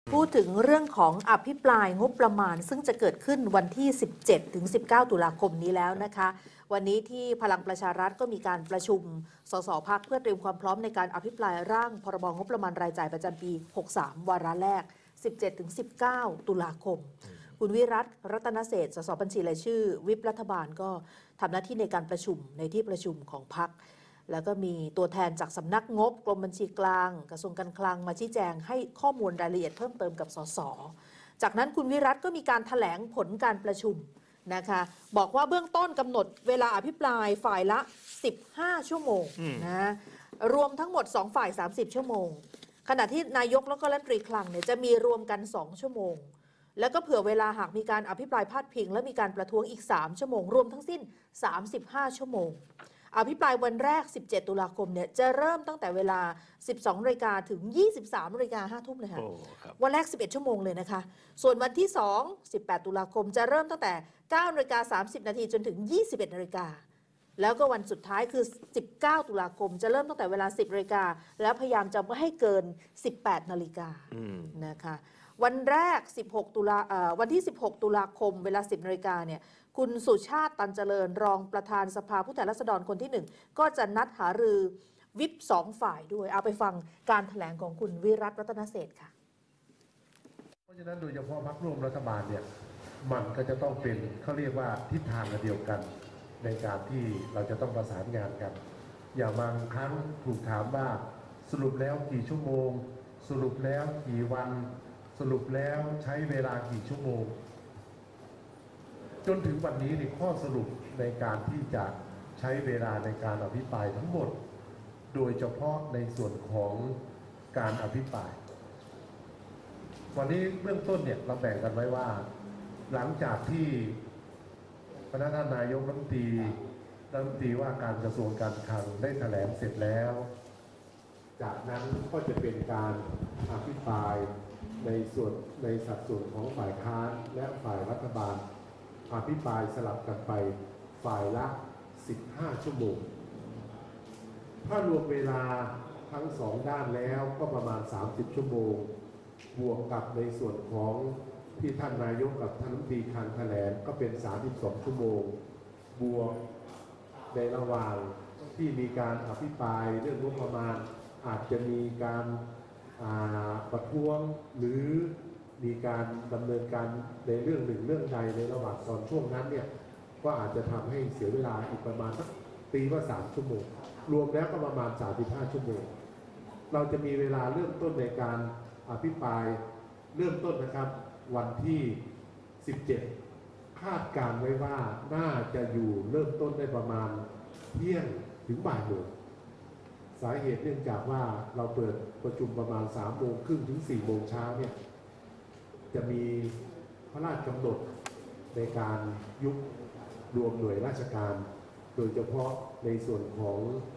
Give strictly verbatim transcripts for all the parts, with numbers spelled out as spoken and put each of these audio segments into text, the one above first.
พูดถึงเรื่องของอภิปรายงบประมาณซึ่งจะเกิดขึ้นวันที่ สิบเจ็ดถึงสิบเก้า ตุลาคมนี้แล้วนะคะวันนี้ที่พลังประชารัฐก็มีการประชุมสสพรรคเพื่อเตรียมความพร้อมในการอภิปรายร่างพรบงบประมาณรายจ่ายประจำปี หกสิบสาม วาระแรก สิบเจ็ดถึงสิบเก้า ตุลาคมคุณวิรัตรัตนเศรษฐ์ สสบัญชีรายชื่อวิปรัฐบาลก็ทำหน้าที่ในการประชุมในที่ประชุมของพรรคแล้วก็มีตัวแทนจากสำนักงบกรมบัญชีกลางกระทรวงการคลังมาชี้แจงให้ข้อมูลรายละเอียดเพิ่มเติมกับสสจากนั้นคุณวิรัตก็มีการแถลงผลการประชุมนะคะบอกว่าเบื้องต้นกำหนดเวลาอภิปรายฝ่ายละสิบห้าชั่วโมงนะรวมทั้งหมดสองฝ่ายสามสิบชั่วโมงขณะที่นายกแล้วก็รัฐมนตรีคลังเนี่ยจะมีรวมกันสองชั่วโมงแล้วก็เผื่อเวลาหากมีการอภิปรายพาดพิงและมีการประท้วงอีกสามชั่วโมงรวมทั้งสิ้นสามสิบห้าชั่วโมงอภิปรายวันแรกสิบเจ็ดตุลาคมเนี่ยจะเริ่มตั้งแต่เวลา สิบสองนาฬิกา ถึง ยี่สิบสามนาฬิกา ห้าทุ่มเลยค่ะวันแรกสิบเอ็ดชั่วโมงเลยนะคะส่วนวันที่สอง สิบแปดตุลาคมจะเริ่มตั้งแต่ เก้านาฬิกาสามสิบนาทีจนถึง ยี่สิบเอ็ดนาฬิกาแล้วก็วันสุดท้ายคือ สิบเก้าตุลาคมจะเริ่มตั้งแต่เวลา สิบนาฬิกาแล้วพยายามจะไม่ให้เกิน สิบแปดนาฬิกานะคะวันแรกสิบหกตุลาเอ่อวันที่สิบหกตุลาคมเวลา สิบนาฬิกาเนี่ยคุณสุชาติตันเจริญรองประธานสภาผู้แทนราษฎรคนที่หนึ่งก็จะนัดหารือวิปสองฝ่ายด้วยเอาไปฟังการแถลงของคุณวิรัตรัตนเศรษฐ์ค่ะเพราะฉะนั้นโดยเฉพาะพรรคร่วมรัฐบาลเนี่ยมันก็จะต้องเป็นเขาเรียกว่าทิศทางเดียวกันในการที่เราจะต้องประสานงานกันอย่างบางครั้งถูกถามว่าสรุปแล้วกี่ชั่วโมงสรุปแล้วกี่วันสรุปแล้วใช้เวลากี่ชั่วโมงจนถึงวันนี้ในข้อสรุปในการที่จะใช้เวลาในการอภิปรายทั้งหมดโดยเฉพาะในส่วนของการอภิปรายวันนี้เบื้องต้นเนี่ยเราแบ่งกันไว้ว่าหลังจากที่พนักงานนายกรัฐมนตรีรัฐมนตรีว่าการกระทรวงการคลังได้แถลงเสร็จแล้วจากนั้นก็จะเป็นการอภิปรายในส่วนในสัดส่วนของฝ่ายค้านและฝ่ายรัฐบาลอภิปรายสลับกันไปฝ่ายละสิบห้าชั่วโมงถ้ารวมเวลาทั้งสองด้านแล้วก็ประมาณสามสิบชั่วโมงบวกกับในส่วนของที่ท่านนายกกับท่านรัฐมนตรีคลังแถลงก็เป็นสามสิบสองชั่วโมงบวกในระหว่างที่มีการอภิปรายเรื่องงบประมาณอาจจะมีการประท้วงหรือมีการดำเนินการในเรื่องหนึ่งเรื่องใดในระหว่างตอนช่วงนั้นเนี่ยก็อาจจะทำให้เสียเวลาอีกประมาณสักตีว่าสามชั่วโมงรวมแล้วก็ประมาณสามสิบห้าชั่วโมงเราจะมีเวลาเริ่มต้นในการอภิปรายเริ่มต้นนะครับวันที่สิบเจ็ดคาดการไว้ว่าน่าจะอยู่เริ่มต้นได้ประมาณเที่ยงถึงบ่ายโมงสาเหตุเนื่องจากว่าเราเปิดประชุมประมาณสามโมงครึ่งถึงสี่โมงเช้าเนี่ยจะมีพระราชกำหนดในการยุบรวมหน่วยราชการโดยเฉพาะในส่วนของ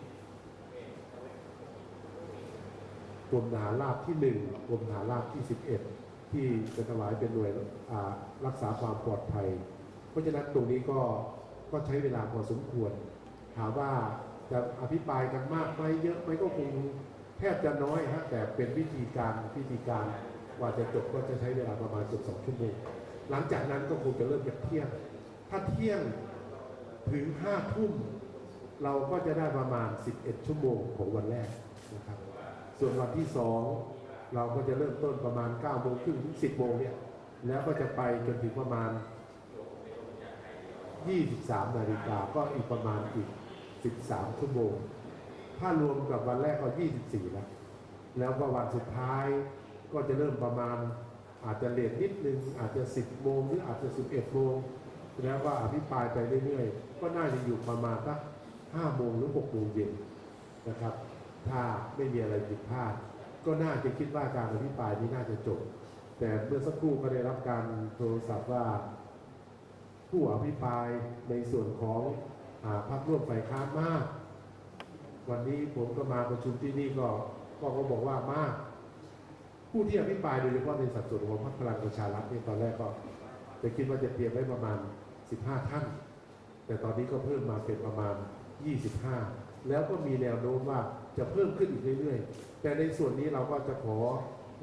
กรมทหารราบที่หนึ่งกรมทหารราบที่สิบเอ็ดที่จะถวายเป็นหน่วยรักษาความปลอดภัยเพราะฉะนั้นตรงนี้ก็ก็ใช้เวลาพอสมควรถามว่าจะอภิปรายกันมากไหมเยอะไหมก็คงแทบจะน้อยฮะแต่เป็นวิธีการวิธีการกว่าจะจบก็จะใช้เวลาประมาณเกือบสองชั่วโมงหลังจากนั้นก็คงจะเริ่มจากเที่ยงถ้าเที่ยงถึงห้าทุ่มเราก็จะได้ประมาณสิบเอ็ดชั่วโมงของวันแรกนะครับส่วนวันที่สองเราก็จะเริ่มต้นประมาณเก้าโมงครึ่งถึงสิบโมงเนี่ยแล้วก็จะไปจนถึงประมาณยี่สิบสามนาฬิกาก็อีกประมาณอีกสิบสามชั่วโมงถ้ารวมกับวันแรกก็ยี่สิบสี่แล้วแล้วก็วันสุดท้ายก็จะเริ่มประมาณอาจจะเลทนิดนึงอาจจะสิบโมงหรืออาจจะสิบเอ็ดโมงแล้วก็อภิปรายไปเรื่อยๆก็น่าจะอยู่ประมาณสักห้าโมงหรือหกโมงเย็นนะครับถ้าไม่มีอะไรผิดพลาดก็น่าจะคิดว่าการอภิปรายนี้น่าจะจบแต่เมื่อสักครู่ก็ได้รับการโทรศัพท์ว่าผู้อภิปรายในส่วนของพรรคร่วมฝ่ายค้านมากวันนี้ผมก็มาประชุมที่นี่ก็ก็เขาบอกว่ามากผู้ที่อภิปรายโดยเฉพาะในสัดส่วนของพรรคพลังประชารัฐเนี่ยตอนแรกก็จะคิดว่าจะเตรียมไว้ประมาณสิบห้าท่านแต่ตอนนี้ก็เพิ่มมาเป็นประมาณยี่สิบห้าแล้วก็มีแนวโน้มว่าจะเพิ่มขึ้นอีกเรื่อยๆแต่ในส่วนนี้เราก็จะขอ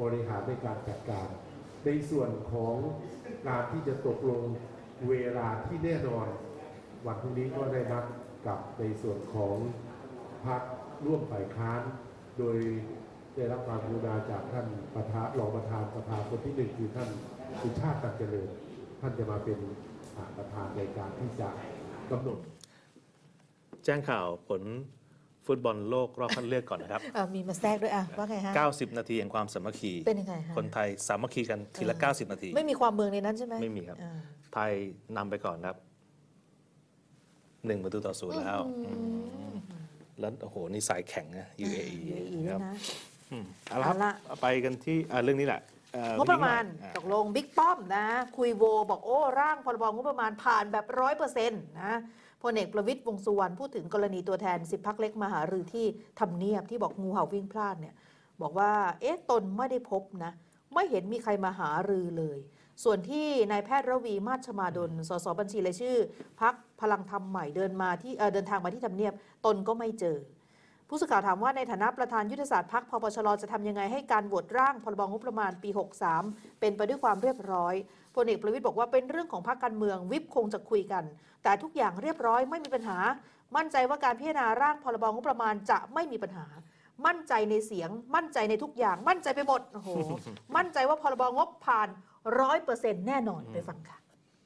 บริหารในการจัดการ ในส่วนของการที่จะตกลงเวลาที่แน่นอนวันพรุ่งนี้ก็ได้นัดกับในส่วนของพรรคร่วมฝ่ายค้านโดยได้รับความกรุณาจากท่านประธานรองประธานสภาคนที่หนึ่งคือท่านสุชาติตันเจริญท่านจะมาเป็นประธานในการที่จะกำหนดแจ้งข่าวผลฟุตบอลโลกรอบคัดเลือกก่อนนะครับมีมาแทรกด้วยอ่ะว่าไงฮะเก้าสิบ นาทีแห่งความสามัคคีเป็นยังไงฮะคนไทยสามัคคีกันทีละ เก้าสิบ นาทีไม่มีความเมืองในนั้นใช่ไหมไม่มีครับอ่าไทยนำไปก่อนครับหนึ่งประตูต่อศูนย์แล้วแล้วโอ้โหนี่สายแข็งนะ ยู เอ อียู เอ อีครับนะอืมเอาละครับเอาละไปกันที่อ่าเรื่องนี้แหละเอ่องบประมาณอ่ตกลงบิ๊กป้อมนะคุยโวบอกโอ้ร่างพรบงบประมาณผ่านแบบร้อยเปอร์เซ็นต์นะพลเอกประวิตรวงษ์สุวรรณพูดถึงกรณีตัวแทนสิบพักเล็กมาหารือที่ทำเนียบที่บอกงูเห่าวิ่งพลาดเนี่ยบอกว่าเอ๊ะตนไม่ได้พบนะไม่เห็นมีใครมาหารือเลย ส่วนที่นายแพทย์ระวีมาชมาดลสสบัญชีรายชื่อพักพลังธรรมใหม่เดินมาที่เอ่อเดินทางมาที่ทำเนียบตนก็ไม่เจอ ผู้สื่อข่าวถามว่าในฐานะประธานยุทธศาสตร์พรรคพปชรจะทำยังไงให้การโหวตร่างพรบงบประมาณปีหกสามเป็นไปด้วยความเรียบร้อยพลเอกประวิตรบอกว่าเป็นเรื่องของพรรคการเมืองวิปคงจะคุยกัน แต่ทุกอย่างเรียบร้อยไม่มีปัญหา มั่นใจว่าการพิจารณาร่างพรบงบประมาณจะไม่มีปัญหา มั่นใจในเสียงมั่นใจในทุกอย่างมั่นใจไปหมดโอ้โห มั่นใจว่าพรบงบผ่านร้อยเปอร์เซ็นต์แน่นอนไปฟังค่ะ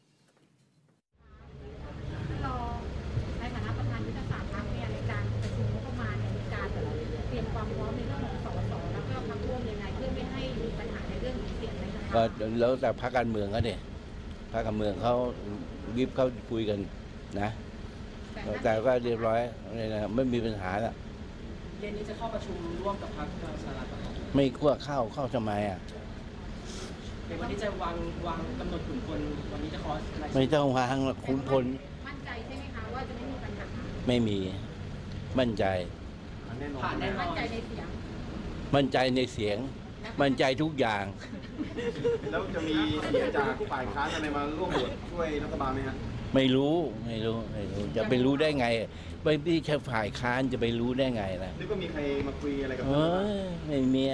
รอในฐานะประธานยุทธศาสตร์พรรคเนี่ยในการประชุมงบประมาณเนี่ยมีการเตรียมความพร้อมในเรื่องของสสแล้วก็พรรคร่วมยังไงเพื่อไม่ให้มีปัญหาในเรื่องของเสียงในสภาก็แล้วแต่พรรคการเมืองเขาเนี่ยพรรคการเมืองเขาวิบเขาคุยกันนะแต่ก็เรียบร้อยไม่มีปัญหาละเย็นนี้จะเข้าประชุมร่วมกับพรรคพลังประชารัฐครับไม่ขั้วเข้าเข้าทำไมอ่ะเดี๋ยววันนี้จะวางวางกำหนดขุนพลวันนี้จะขอรายชื่ไม่ต้องวางขุนพลมั่นใจใช่ไหมคะว่าจะไม่มีปัญหาไม่มีมั่นใจผ่านแน่นอนมั่นใจในเสียงมั่นใจในเสียง มั่นใจทุกอย่างแล้วจะมีเสียงจากฝ่ายค้านอะไรมาร่วมโหวตช่วยรัฐบาลไหมฮะไม่รู้ไม่รู้ไม่รู้จะไปรู้ได้ไงไม่ไม่ใช่ฝ่ายค้านจะไปรู้ได้ไงล่ะนึกว่ามีใครมาคุยอะไรกับเอรัฐบาลอไม่มี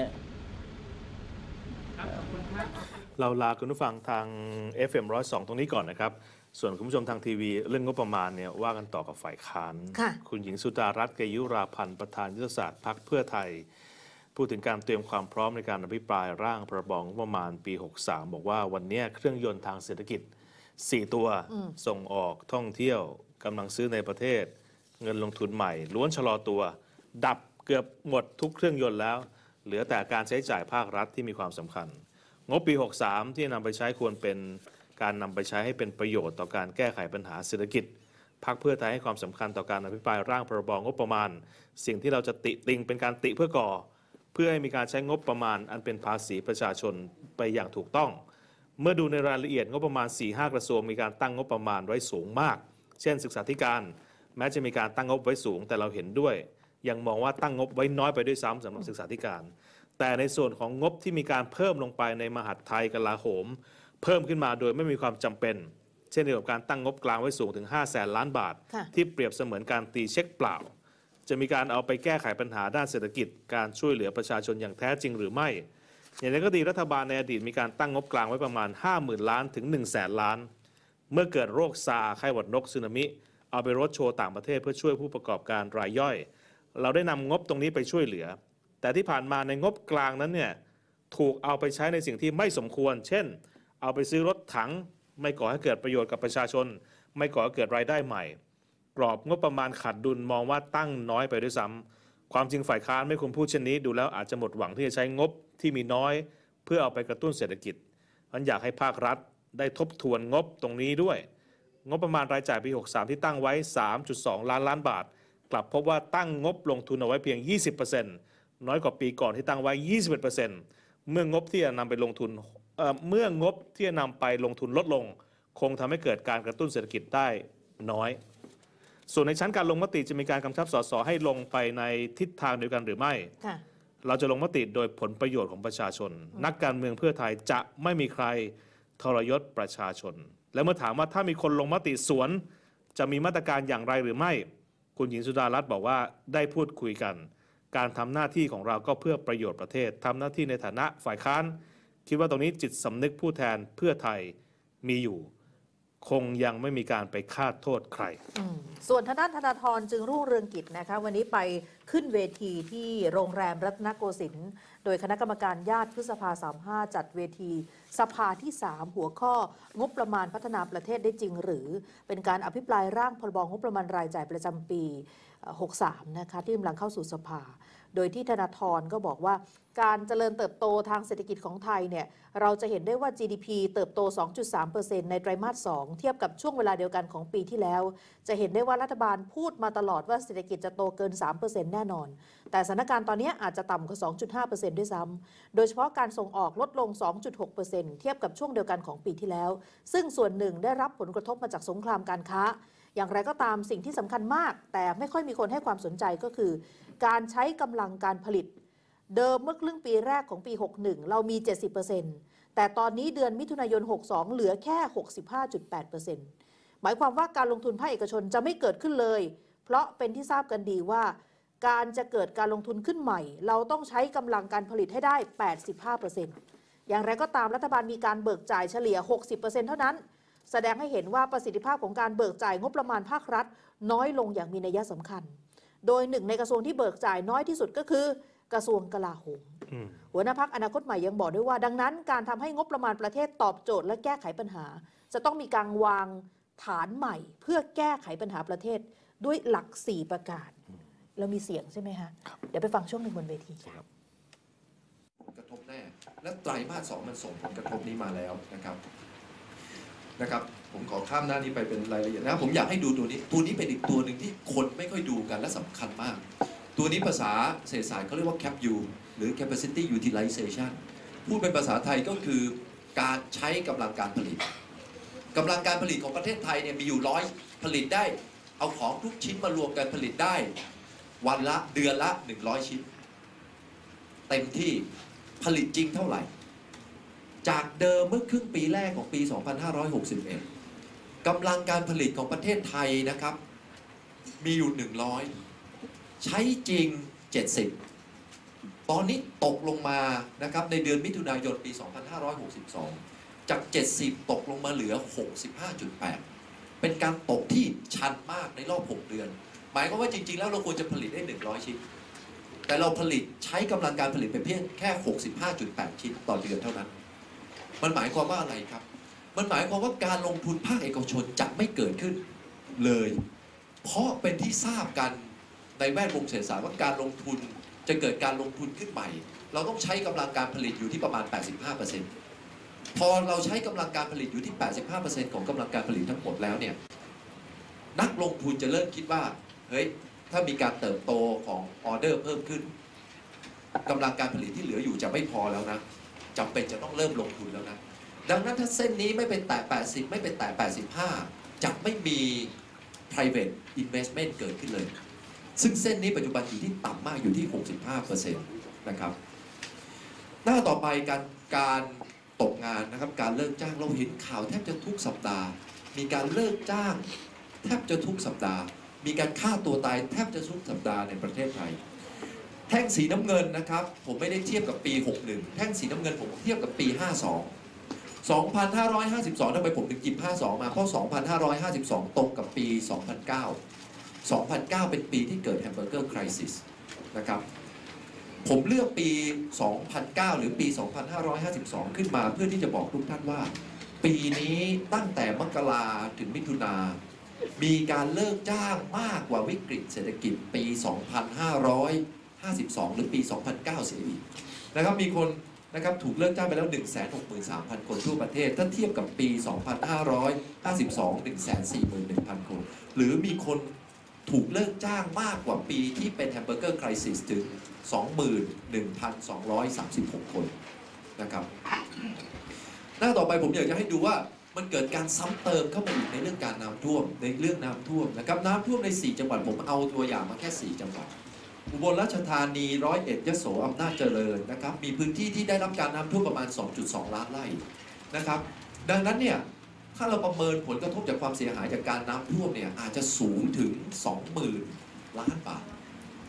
เราลาคุณผู้ฟังทาง เอฟ เอ็ม หนึ่งร้อยสอง ตรงนี้ก่อนนะครับ ส่วนคุณผู้ชมทางทีวีเรื่องงบประมาณเนี่ยว่ากันต่อกับฝ่ายค้านค่ะคุณหญิงสุดารัตน์เกยุราพันธ์ประธานยุทธศาสตร์พรรคเพื่อไทย พูดถึงการเตรียมความพร้อมในการอภิปรายร่างพรบงบประมาณปี หกสาม บอกว่าวันนี้เครื่องยนต์ทางเศรษฐกิจ สี่ ตัว ส่งออกท่องเที่ยวกำลังซื้อในประเทศ เงินลงทุนใหม่ ล้วนชะลอตัว ดับเกือบหมดทุกเครื่องยนต์แล้ว เหลือแต่การใช้จ่ายภาครัฐที่มีความสำคัญ งบปี หกสาม ที่นำไปใช้ควรเป็นการนำไปใช้ให้เป็นประโยชน์ต่อการแก้ไขปัญหาเศรษฐกิจพรรคเพื่อไทยให้ความสำคัญต่อการอภิปรายร่างพรบงบประมาณ สิ่งที่เราจะติติงเป็นการติเพื่อก่อ เพื่อให้มีการใช้งบประมาณอันเป็นภาษีประชาชนไปอย่างถูกต้อง เมื่อดูในรายละเอียดงบประมาณ สี่ห้า กระทรวงมีการตั้งงบประมาณไว้สูงมาก เช่นศึกษาธิการแม้จะมีการตั้งงบไว้สูงแต่เราเห็นด้วย ยังมองว่าตั้งงบไว้น้อยไปด้วยซ้ำสำหรับศึกษาธิการ แต่ในส่วนของงบที่มีการเพิ่มลงไปในมหาดไทยกลาโหม เพิ่มขึ้นมาโดยไม่มีความจำเป็น เช่นเดียวกับการตั้งงบกลางไว้สูงถึงห้าแสนล้านบาทค่ะที่เปรียบเสมือนการตีเช็คเปล่า จะมีการเอาไปแก้ไขปัญหาด้านเศรษฐกิจการช่วยเหลือประชาชนอย่างแท้จริงหรือไม่ อย่างไรก็ดีรัฐบาลในอดีตมีการตั้งงบกลางไว้ประมาณ ห้าหมื่น ล้านถึง หนึ่งแสน ล้าน เมื่อเกิดโรคซาร์ไข้หวัดนกสึนามิ เอาไปรถโชว์ต่างประเทศเพื่อช่วยผู้ประกอบการรายย่อย เราได้นำงบตรงนี้ไปช่วยเหลือ แต่ที่ผ่านมาในงบกลางนั้นเนี่ยถูกเอาไปใช้ในสิ่งที่ไม่สมควร เช่น เอาไปซื้อรถถังไม่ก่อให้เกิดประโยชน์กับประชาชน ไม่ก่อให้เกิดรายได้ใหม่ กรอบงบประมาณขาดดุลมองว่าตั้งน้อยไปด้วยซ้ำความจริงฝ่ายค้านไม่ควรพูดเช่นนี้ดูแล้วอาจจะหมดหวังที่จะใช้งบที่มีน้อย เพื่อเอาไปกระตุ้นเศรษฐกิจเพราะฉะนั้นอยากให้ภาครัฐได้ทบทวนงบตรงนี้ด้วย งบประมาณรายจ่ายปี หกสาม ที่ตั้งไว้ สามจุดสอง ล้านล้านบาท กลับพบว่าตั้งงบลงทุนเอาไว้เพียง ยี่สิบเปอร์เซ็นต์ น้อยกว่าปีก่อนที่ตั้งไว้ ยี่สิบเอ็ดเปอร์เซ็นต์ เมื่องบที่จะนำไปลงทุนเอ่อเมื่องบที่จะนำไปลงทุนลดลง คงทำให้เกิดการกระตุ้นเศรษฐกิจได้น้อย ส่วนในชั้นการลงมติจะมีการกำชับสสให้ลงไปในทิศทางเดียวกันหรือไม่ค่ะเราจะลงมติโดยผลประโยชน์ของประชาชน นักการเมืองเพื่อไทยจะไม่มีใครทรยศประชาชน และเมื่อถามว่าถ้ามีคนลงมติสวน จะมีมาตรการอย่างไรหรือไม่ คุณหญิงสุดารัตน์บอกว่าได้พูดคุยกันการทำหน้าที่ของเราก็เพื่อประโยชน์ประเทศทำหน้าที่ในฐานะฝ่ายค้านคิดว่าตรงนี้จิตสำนึกผู้แทนเพื่อไทยมีอยู่คงยังไม่มีการไปคาดโทษใครส่วนทางด้านธนาธรจึงรุ่งเรืองกิจนะคะวันนี้ไปขึ้นเวทีที่โรงแรมรัตนโกสินทร์โดยคณะกรรมการญาติพฤษภาสามห้าจัดเวทีสภาที่สามหัวข้องบประมาณพัฒนาประเทศได้จริงหรือเป็นการอภิปรายร่างพรบงบประมาณรายจ่ายประจำปีหกสิบสามนะคะที่กำลังเข้าสู่สภาโดยที่ธนาธรก็บอกว่าการเจริญเติบโตทางเศรษฐกิจของไทยเนี่ยเราจะเห็นได้ว่า จี ดี พี เติบโต สองจุดสามเปอร์เซ็นต์ ในไตรมาสสองเทียบกับช่วงเวลาเดียวกันของปีที่แล้วจะเห็นได้ว่ารัฐบาลพูดมาตลอดว่าเศรษฐกิจจะโตเกิน สามเปอร์เซ็นต์ แน่นอนแต่สถานการณ์ตอนนี้อาจจะต่ำกว่า สองจุดห้าเปอร์เซ็นต์ ด้วยซ้ำโดยเฉพาะการส่งออกลดลง สองจุดหกเปอร์เซ็นต์ เทียบกับช่วงเดียวกันของปีที่แล้วซึ่งส่วนหนึ่งได้รับผลกระทบมาจากสงครามการค้าอย่างไรก็ตามสิ่งที่สำคัญมากแต่ไม่ค่อยมีคนให้ความสนใจก็คือการใช้กำลังการผลิตเดิมเมื่อครึ่งปีแรกของปีหกสิบเอ็ดเรามี เจ็ดสิบเปอร์เซ็นต์ แต่ตอนนี้เดือนมิถุนายนหกสิบสองเหลือแค่ หกสิบห้าจุดแปดเปอร์เซ็นต์ หมายความว่าการลงทุนภาคเอกชนจะไม่เกิดขึ้นเลยเพราะเป็นที่ทราบกันดีว่าการจะเกิดการลงทุนขึ้นใหม่เราต้องใช้กำลังการผลิตให้ได้ แปดสิบห้าเปอร์เซ็นต์ อย่างไรก็ตามรัฐบาลมีการเบิกจ่ายเฉลี่ย หกสิบเปอร์เซ็นต์ เท่านั้นแสดงให้เห็นว่าประสิทธิภาพของการเบิกจ่ายงบประมาณภาครัฐน้อยลงอย่างมีนัยสำคัญโดยหนึ่งในกระทรวงที่เบิกจ่ายน้อยที่สุดก็คือกระทรวงกลาโหมหัวหน้าพรรคอนาคตใหม่ยังบอกด้วยว่าดังนั้นการทำให้งบประมาณประเทศตอบโจทย์และแก้ไขปัญหาจะต้องมีการวางฐานใหม่เพื่อแก้ไขปัญหาประเทศด้วยหลักสี่ประการเรามีเสียงใช่ไหมคะเดี๋ยวไปฟังช่วงหนึ่งบนเวทีครับกระทบแน่และไตรมาสสองมันส่งผลกระทบนี้มาแล้วนะครับนะครับผมขอข้ามหน้านี้ไปเป็นรายละเอียดนะผมอยากให้ดูตัวนี้ตัวนี้เป็นอีกตัวหนึ่งที่คนไม่ค่อยดูกันและสำคัญมากตัวนี้ภาษาเศรษฐศาสตร์เขาเรียกว่า แคป ยู หรือ capacity utilization พูดเป็นภาษาไทยก็คือการใช้กำลังการผลิตกำลังการผลิตของประเทศไทยเนี่ยมีอยู่ร้อยผลิตได้เอาของทุกชิ้นมารวมกันผลิตได้วันละเดือนละหนึ่งร้อยชิ้นเต็มที่ผลิตจริงเท่าไหร่จากเดิมเมื่อครึ่งปีแรกของปี สองพันห้าร้อยหกสิบเอ็ด กำลังการผลิตของประเทศไทยนะครับมีอยู่หนึ่งร้อยใช้จริงเจ็ดสิบตอนนี้ตกลงมานะครับในเดือนมิถุนายนปี สองพันห้าร้อยหกสิบสอง จากเจ็ดสิบตกลงมาเหลือ หกสิบห้าจุดแปด เป็นการตกที่ชันมากในรอบหกเดือนหมายความว่าจริงๆแล้วเราควรจะผลิตได้หนึ่งร้อยชิ้นแต่เราผลิตใช้กำลังการผลิตไปเพียงแค่ หกสิบห้าจุดแปด ชิ้นต่อเดือนเท่านั้นมันหมายความว่าอะไรครับมันหมายความว่าการลงทุนภาคเอกชนจะไม่เกิดขึ้นเลยเพราะเป็นที่ทราบกันในแวดวงเศรษฐศาสตร์ว่าการลงทุนจะเกิดการลงทุนขึ้นใหม่เราต้องใช้กำลังการผลิตอยู่ที่ประมาณ แปดสิบห้าเปอร์เซ็นต์ พอเราใช้กำลังการผลิตอยู่ที่ แปดสิบห้าเปอร์เซ็นต์ ของกำลังการผลิตทั้งหมดแล้วเนี่ยนักลงทุนจะเริ่มคิดว่าเฮ้ยถ้ามีการเติบโตของออเดอร์เพิ่มขึ้นกำลังการผลิตที่เหลืออยู่จะไม่พอแล้วนะจำเป็นจะต้องเริ่มลงทุนแล้วนะดังนั้นถ้าเส้นนี้ไม่เป็นแตะแปดสิบไม่เป็นแตะแปดสิบห้าจะไม่มี private investment เกิดขึ้นเลยซึ่งเส้นนี้ปัจจุบันอยู่ที่ต่ำมากอยู่ที่ หกสิบห้าเปอร์เซ็นต์ นะครับหน้าต่อไปการการตกงานนะครับการเลิกจ้างเราเห็นข่าวแทบจะทุกสัปดาห์มีการเลิกจ้างแทบจะทุกสัปดาห์มีการฆ่าตัวตายแทบจะทุกสัปดาห์ในประเทศไทยแท่งสีน้ำเงินนะครับผมไม่ได้เทียบกับปีหกสิบเอ็ดแท่งสีน้ำเงินผมเทียบกับปีห้าสิบสอง สองพันห้าร้อยห้าสิบสองทำไมผมถึงหยิบห้าสิบสองมาเพราะ สองพันห้าร้อยห้าสิบสอง ตรงกับปี สองพันเก้า สองพันเก้า เป็นปีที่เกิดแฮมเบอร์เกอร์ไครซิสนะครับผมเลือกปี สองพันเก้า หรือปี สองพันห้าร้อยห้าสิบสอง ขึ้นมาเพื่อที่จะบอกทุกท่านว่าปีนี้ตั้งแต่มกราถึงมิถุนามีการเลิกจ้างมากกว่าวิกฤตเศรษฐกิจปี สองพันห้าร้อยห้าสิบสอง หรือปี สองพันเก้า เสียอีกนะครับมีคนนะครับถูกเลิกจ้างไปแล้ว หนึ่งแสนหกหมื่นสามพัน คนทั่วประเทศถ้าเทียบกับปี สองพันห้าร้อยห้าสิบสอง หนึ่งแสนสี่หมื่นหนึ่งพัน คนหรือมีคนถูกเลิกจ้างมากกว่าปีที่เป็นแฮมเบอร์เกอร์ไครซิสถึง สองหมื่นหนึ่งพันสองร้อยสามสิบหก คนนะครับหน้าต่อไปผมอยากจะให้ดูว่ามันเกิดการซ้ำเติมเข้ามาอีกในเรื่องการน้ำท่วมในเรื่องน้ำท่วมนะครับน้ำท่วมในสี่จังหวัดผมเอาตัวอย่างมาแค่สี่จังหวัดอุบลราชธานีร้อยเอ็ดยโสอำนาจเจริญนะครับมีพื้นที่ที่ได้รับการน้ำท่วมประมาณ สองจุดสอง ล้านไร่นะครับดังนั้นเนี่ยถ้าเราประเมินผลกระทบจากความเสียหายจากการน้ำท่วมเนี่ยอาจจะสูงถึง สองหมื่น ล้านบาท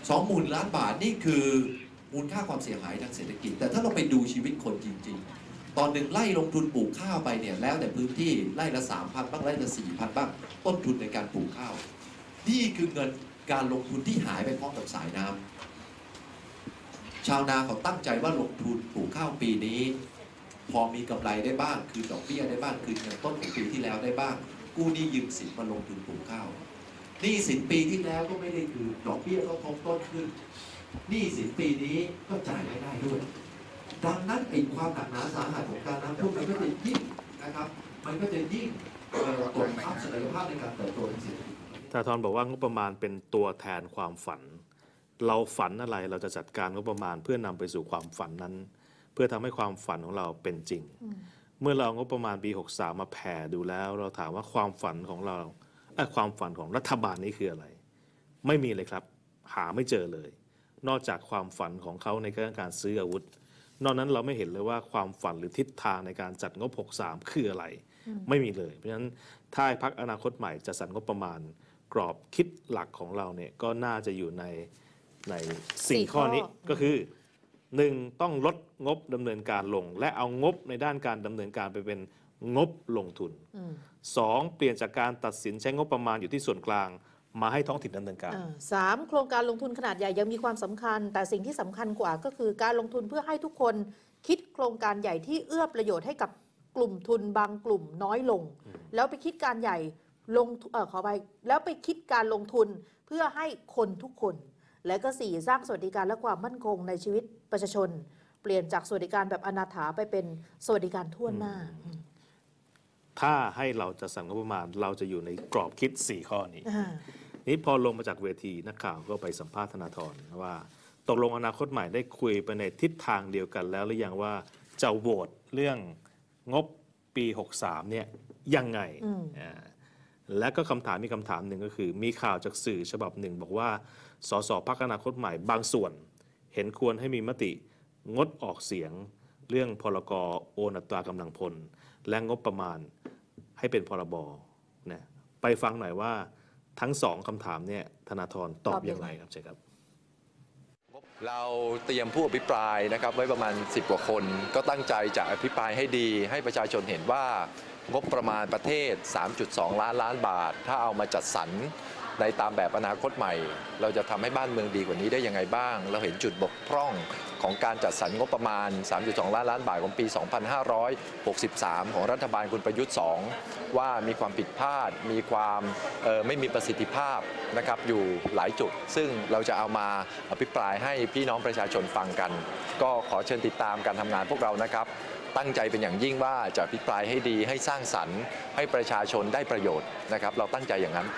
สองหมื่นล้านบาทนี่คือมูลค่าความเสียหายทางเศรษฐกิจแต่ถ้าเราไปดูชีวิตคนจริงๆตอนหนึ่งไร่ลงทุนปลูกข้าวไปเนี่ยแล้วแต่พื้นที่ไร่ละสามพันบ้างไร่ละสี่พันบ้างต้นทุนในการปลูกข้าวนี่คือเงินการลงทุนที่หายไปพร้อมกับสายน้ำชาวนาเขาตั้งใจว่าลงทุนปลูกข้าวปีนี้พอมีกำไรได้บ้างคืนดอกเบี้ยได้บ้างคืนเงินต้นของปีที่แล้วได้บ้างกู้หนี้ยืมสินมาลงทุนปลูกข้าวหนี้สินปีที่แล้วก็ไม่ได้คืนดอกเบี้ยก็ทบต้นขึ้นหนี้สินปีนี้ก็จ่ายไม่ได้ด้วยดังนั้นไอ้ความหนักหนาสาหัสของการน้ำท่วมมันก็จะยิ่งนะครับมันก็จะยิ่งกดทับศักยภาพในการเติบโตของเศรษฐกิจธนาธรบอกว่างบประมาณเป็นตัวแทนความฝันเราฝันอะไรเราจะจัดการงบประมาณเพื่อนำไปสู่ความฝันนั้นเพื่อทำให้ความฝันของเราเป็นจริงเมื่อเรางบประมาณปีหกสิบสามมาแผ่ดูแล้วเราถามว่าความฝันของเราความฝันของรัฐบาลนี้คืออะไรไม่มีเลยครับหาไม่เจอเลยนอกจากความฝันของเขาในเรื่องการซื้ออาวุธนอกนั้นเราไม่เห็นเลยว่าความฝันหรือทิศทางในการจัดงบหกสิบสามคืออะไรไม่มีเลยเพราะฉะนั้นถ้าพรรคอนาคตใหม่จะจัดงบประมาณกรอบคิดหลักของเราเนี่ยก็น่าจะอยู่ในในสี่ข้อนี้ก็คือหนึ่งต้องลดงบดำเนินการลงและเอางบในด้านการดำเนินการไปเป็นงบลงทุนสองเปลี่ยนจากการตัดสินใช้งบประมาณอยู่ที่ส่วนกลางมาให้ท้องถิ่นดำเนินการสามโครงการลงทุนขนาดใหญ่ยังมีความสำคัญแต่สิ่งที่สำคัญกว่าก็คือการลงทุนเพื่อให้ทุกคนคิดโครงการใหญ่ที่เอื้อประโยชน์ให้กับกลุ่มทุนบางกลุ่มน้อยลงแล้วไปคิดการใหญ่ลงเออขอไปแล้วไปคิดการลงทุนเพื่อให้คนทุกคนและก็สี่สร้างสวัสดิการและความมั่นคงในชีวิตประชาชนเปลี่ยนจากสวัสดิการแบบอนาถาไปเป็นสวัสดิการทั่วหน้าถ้าให้เราจะสั่งงบประมาณเราจะอยู่ในกรอบคิดสี่ข้อนี้นี้พอลงมาจากเวทีนักข่าวก็ไปสัมภาษณ์ธนาธรว่าตกลงอนาคตใหม่ได้คุยไปในทิศทางเดียวกันแล้วหรือยังว่าจะโหวตเรื่องงบปีหกสิบสามเนี่ยยังไงและก็คำถามมีคำถามหนึ่งก็คือมีข่าวจากสื่อฉบับหนึ่งบอกว่าสสพรรคอนาคตใหม่บางส่วนเห็นควรให้มีมติงดออกเสียงเรื่องพรกโอนอัตรากำลังพลและงบประมาณให้เป็นพรบเนี่ยไปฟังหน่อยว่าทั้งสองคำถามเนี่ยธนาธรตอบอย่างไรครับใช่ครับเราเตรียมผู้อภิปรายนะครับไว้ประมาณสิบกว่าคนก็ตั้งใจจะอภิปรายให้ดีให้ประชาชนเห็นว่างบประมาณประเทศ สามจุดสอง ล้านล้านบาทถ้าเอามาจัดสรรในตามแบบอนาคตใหม่เราจะทำให้บ้านเมืองดีกว่านี้ได้ยังไงบ้างเราเห็นจุดบกพร่องของการจัดสรรงบประมาณ สามจุดสอง ล้านล้านบาทของปี สองพันห้าร้อยหกสิบสาม ของรัฐบาลคุณประยุทธ์สองว่ามีความผิดพลาดมีความไม่มีประสิทธิภาพนะครับอยู่หลายจุดซึ่งเราจะเอามาอภิปรายให้พี่น้องประชาชนฟังกันก็ขอเชิญติดตามการทำงานพวกเรานะครับตั้งใจเป็นอย่างยิ่งว่าจะอภิปรายให้ดีให้สร้างสรรค์ให้ประชาชนได้ประโยชน์นะครับเราตั้งใจอย่างนั้น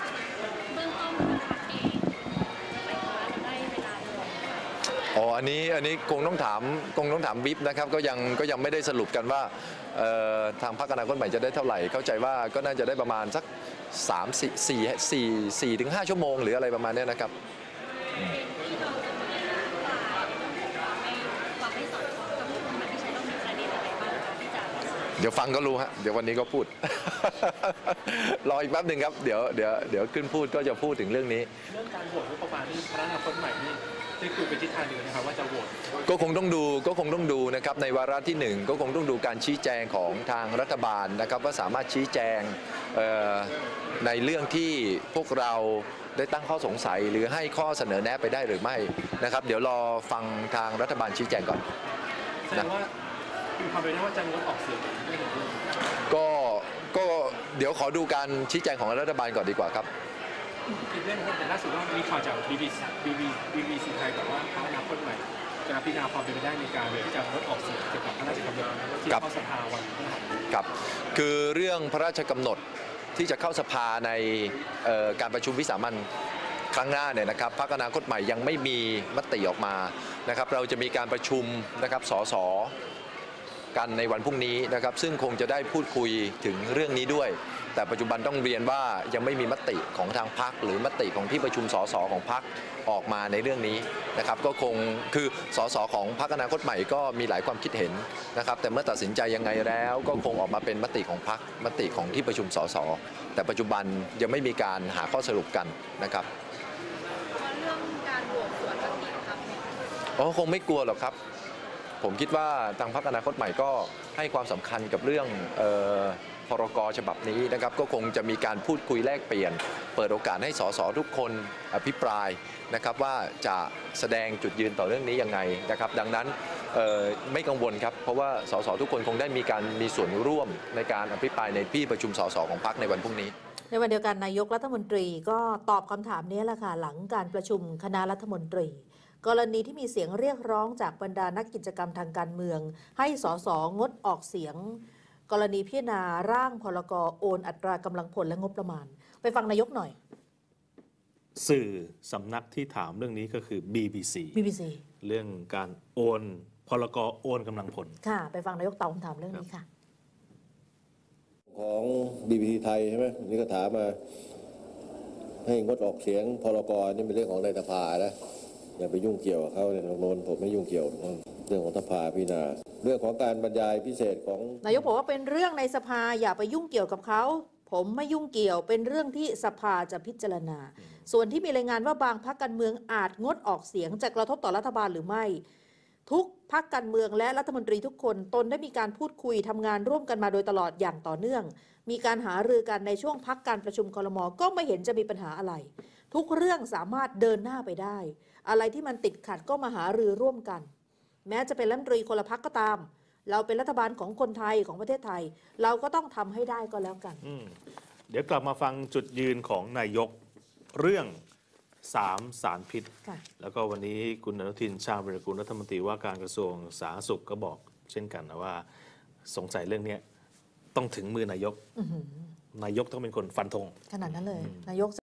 อ๋ออันนี้อันนี้คงต้องถามคงต้องถามวิปนะครับก็ยังก็ยังไม่ได้สรุปกันว่าทางพรรคอนาคตใหม่จะได้เท่าไหร่เข้าใจว่าก็น่าจะได้ประมาณสักสาม สี่ สี่ สี่ สี่ถึงห้าชั่วโมงหรืออะไรประมาณนี้นะครับเดี๋ยวฟังก็รู้ฮะเดี๋ยววันนี้ก็พูด รออีกแป๊บหนึ่งครับเดี๋ยวเดี๋ยวเดี๋ยวขึ้นพูดก็จะพูดถึงเรื่องนี้เรื่องการโหวตงบประมาณที่พรรคอนาคตใหม่นี่ได้คุยไปทิศทางเดียวนะครับว่าจะโหวตก็คงต้องดูก็คงต้องดูนะครับในวาระที่หนึ่งก็คงต้องดูการชี้แจงของทางรัฐบาลนะครับว่าสามารถชี้แจงในเรื่องที่พวกเราได้ตั้งข้อสงสัยหรือให้ข้อเสนอแนะไปได้หรือไม่นะครับเดี๋ยวรอฟังทางรัฐบาลชี้แจงก่อนนะมีความเป็นไปได้ว่าจะงดออกเสียงก็ก็เดี๋ยวขอดูการชี้แจงของรัฐบาลก่อนดีกว่าครับอีกเรื่องนึงแต่ล่าสุดว่ามีข่าวจาก บี บี ซี บี บี ซี ไทยบอกว่าพรรคอนาคตใหม่จะพิจารณาความเป็นไปได้ในการที่จะงดออกเสียงเกี่ยวกับพระราชกำหนดที่เข้าสภาวันพฤหัสครับคือเรื่องพระราชกำหนดที่จะเข้าสภาในการประชุมวิสามัญครั้งหน้าเนี่ยนะครับพรรคอนาคตใหม่ยังไม่มีมติออกมานะครับเราจะมีการประชุมนะครับสสกันในวันพรุ่งนี้นะครับซึ่งคงจะได้พูดคุยถึงเรื่องนี้ด้วยแต่ปัจจุบันต้องเรียนว่ายังไม่มีมติของทางพรรคหรือมติของที่ประชุมสสของพรรคออกมาในเรื่องนี้นะครับก็คงคือสสของพรรคอนาคตใหม่ก็มีหลายความคิดเห็นนะครับแต่เมื่อตัดสินใจยังไงแล้วก็คงออกมาเป็นมติของพรรคมติของที่ประชุมสสแต่ปัจจุบันยังไม่มีการหาข้อสรุปกันนะครับเรื่องการโหวตสวนอ๋อคงไม่กลัวหรอกครับ ผมคิดว่าทางพรรคอนาคตใหม่ก็ให้ความสำคัญกับเรื่องเอ่อพรกฉบับนี้นะครับก็คงจะมีการพูดคุยแลกเปลี่ยน เปิดโอกาสให้สสทุกคนอภิปรายนะครับว่าจะแสดงจุดยืนต่อเรื่องนี้ยังไงนะครับดังนั้นเอ่อไม่กังวลครับเพราะว่าสสทุกคนคงได้มีการมีส่วนร่วมในการอภิปรายในที่ประชุมสสของพรรคในวันพรุ่งนี้ในวันเดียวกันนายกรัฐมนตรีก็ตอบคำถามนี้แหละค่ะหลังการประชุมคณะรัฐมนตรีกรณีที่มีเสียงเรียกร้องจากบรรดานักกิจกรรมทางการเมืองให้สสงดออกเสียงกรณีพิจารณาร่างพรกโอนอัตรากำลังพลและงบประมาณไปฟังนายกหน่อยสื่อสำนักที่ถามเรื่องนี้ก็คือ บี บี ซีบี บี ซีเรื่องการโอนพรกโอนกำลังพลค่ะไปฟังนายกตอบคำถามเรื่องนี้ค่ะของ บี บี ซี ไทยใช่ไหมนี่ก็ถามมาให้งดออกเสียงพรกนี่เป็นเรื่องของในสภานะอย่าไปยุ่งเกี่ยวกับเขาเนี่ยโน้นผมไม่ยุ่งเกี่ยวเรื่องของสภาพิจารณาเรื่องของการบรรยายพิเศษของนายกบอกว่าเป็นเรื่องในสภาอย่าไปยุ่งเกี่ยวกับเขาผมไม่ยุ่งเกี่ยวเป็นเรื่องที่สภาจะพิจารณาส่วนที่มีรายงานว่าบางพรรคการเมืองอาจงดออกเสียงจะกระทบต่อรัฐบาลหรือไม่ทุกพรรคการเมืองและรัฐมนตรีทุกคนตนได้มีการพูดคุยทำงานร่วมกันมาโดยตลอดอย่างต่อเนื่องมีการหารือกันในช่วงพักการประชุมครม.ก็ไม่เห็นจะมีปัญหาอะไรทุกเรื่องสามารถเดินหน้าไปได้อะไรที่มันติดขัดก็มาหารือร่วมกันแม้จะเป็นรัฐมนตรีคนละพรรคก็ตามเราเป็นรัฐบาลของคนไทยของประเทศไทยเราก็ต้องทำให้ได้ก็แล้วกันเดี๋ยวกลับมาฟังจุดยืนของนายกเรื่องสามสารพิษแล้วก็วันนี้คุณอนุทินชาญวิรากูลรัฐมนตรีว่าการกระทรวงสาธารณสุขก็บอกเช่นกันนะว่าสงสัยเรื่องนี้ต้องถึงมือนายกนายกต้องเป็นคนฟันธงขนาดนั้นเลยนายก